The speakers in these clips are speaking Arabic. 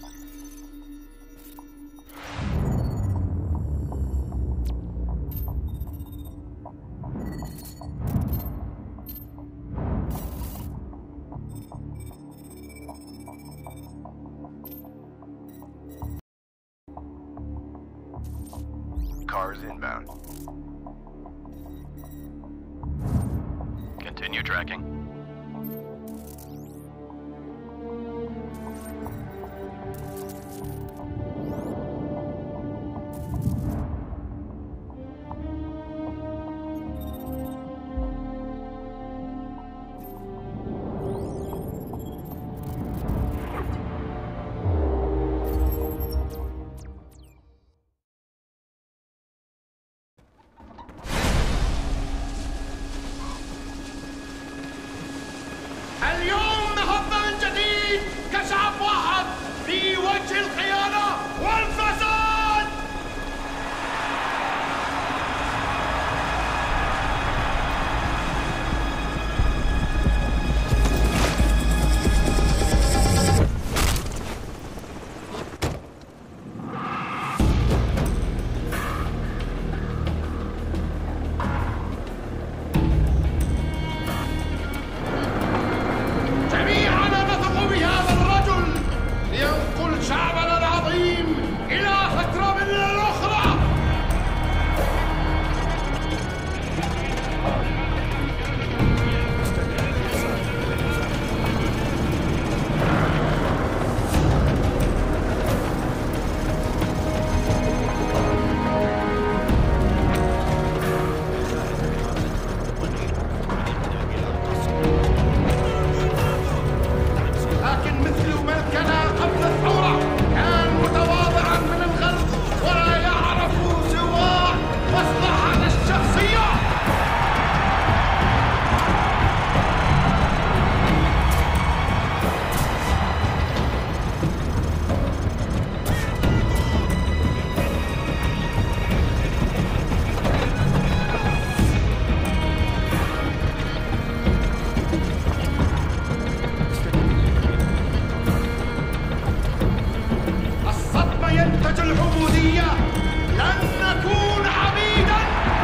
Cars inbound. Continue tracking. اليوم نهضنا من جديد كشعب واحد في وجه الخيانة والفساد. شعبنا العظيم إلى فترة من الأخرى. لكن مثل ملكنا قبل الثورة كان متواضعا من الغرب ولا يعرف سوى مصلحة الشخصية. الصدمة ينتج العبودية، لن نكون عبيدا.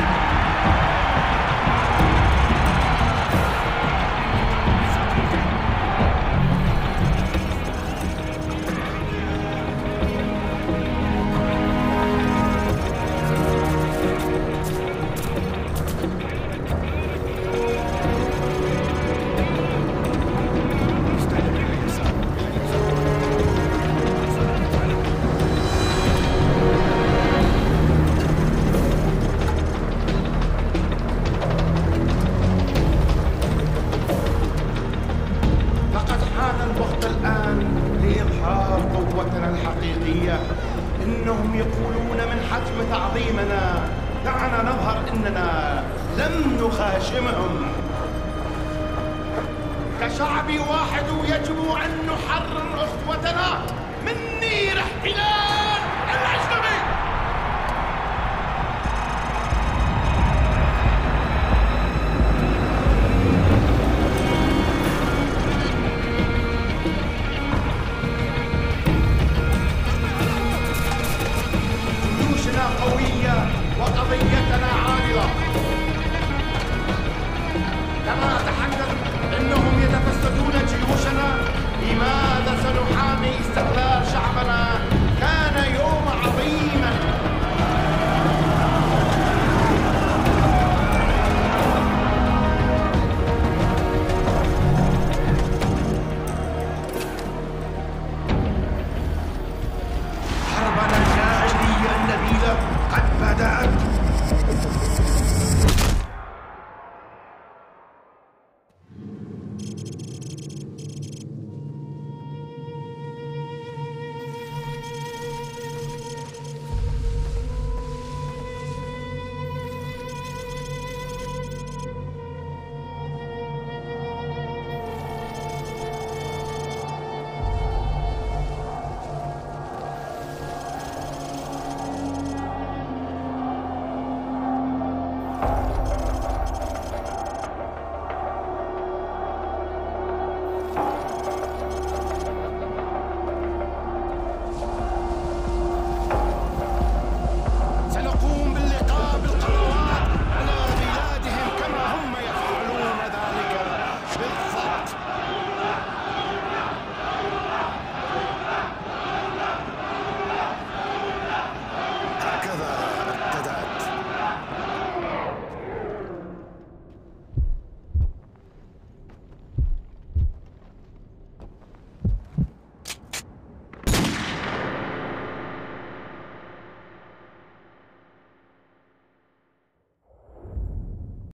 لقد حان الوقت الآن لإظهار قوتنا الحقيقية. إنهم يقولون من حجم تعظيمنا، دعنا نظهر إننا لم نخاشمهم. كشعب واحد يجب أن نحرر أخوتنا